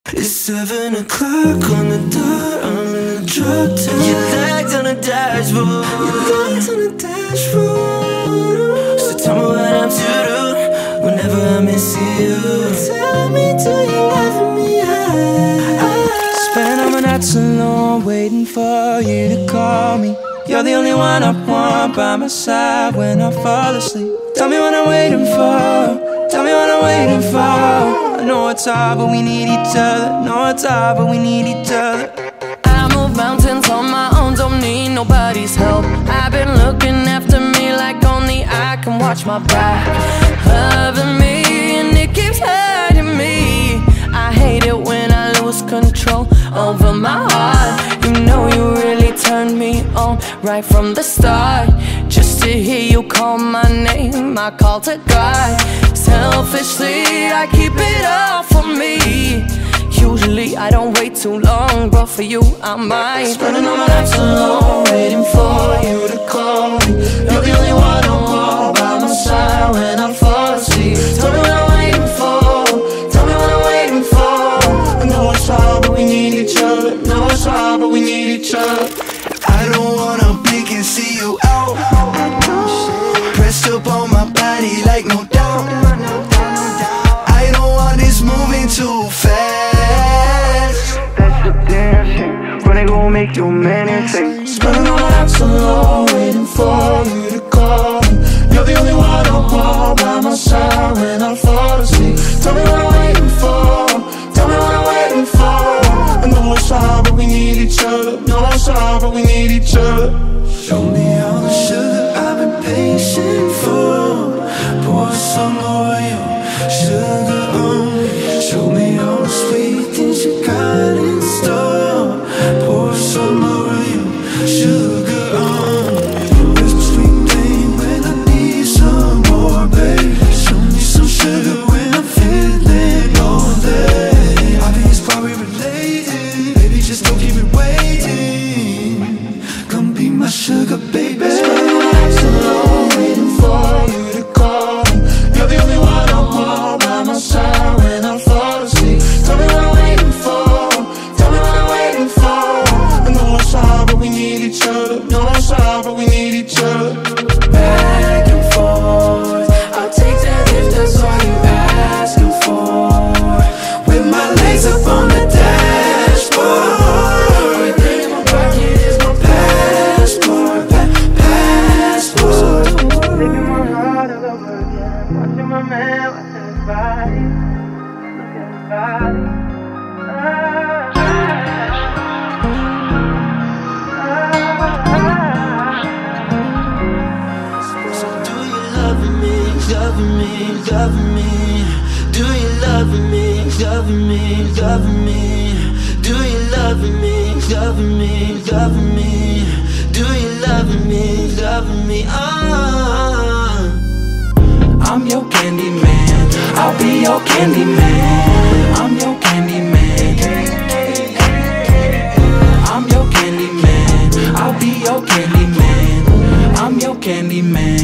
It's 7 o'clock on the dot, I'm in a drop top. Your legs on the dashboard, your legs on the dashboard. So tell me what I'm to do whenever I miss you. Tell me, do you love me? Spend all my nights alone waiting for you to call me. You're the only one I want by my side when I fall asleep. Tell me what I'm waiting for, tell me what I'm waiting for. I know it's hard but we need each other, know it's hard but we need each other. I move mountains on my own, don't need nobody's help. I've been looking after me like only I can watch my back. Loving me and it keeps hurting me. I hate it when I lose control over my heart. You know you really turned me on right from the start. Just to hear you call my name, I call to God. Selfishly, I keep it all for me. Usually I don't wait too long, but for you I might. Spending all my nights alone, waiting for you to call me. You're the only one I want by my side when I fall asleep. Tell me what I'm waiting for, tell me what I'm waiting for. I know it's hard but we need each other, know it's hard but we need each other. I don't wanna blink and see you out. Pressed up on my body like no doubt. I don't want this moving too fast. That's the damn shit, running gon' make you meditate. Spending all my nights alone, waiting for you to call me. You're the only one I want by my side when I fall asleep. Tell me what I'm waiting for, tell me what I'm waiting for. I know it's hard but we need each other, know it's hard but we need each other. Show me all the sugar I've been patient for. Pour some more of your sugar on me. Show me all the sweet things you got in store. Pour some more of your sugar on me. There's a sweet pain when I need some more, babe. Show me some sugar when I'm feeling lonely. Obvious probably related, baby, just don't keep it waiting. Come be my sugar, baby. Spending my nights alone, waiting for you to call me. You're the only one I want by my side when I fall asleep. Tell me what I'm waiting for, tell me what I'm waiting for. I know it's hard but we need each other, know it's hard but we need each other. Back and forth, I'll take that if that's all you asking for. With my legs up on the dashboard. Loving me? Do you love me? Loving me, loving me. Do you love me? Loving me, loving me. Do you love me? Loving me? I'm your candy man. I'll be your candy man. I'm your candy man. I'm your candy man. I'll be your candy man. I'm your candy man.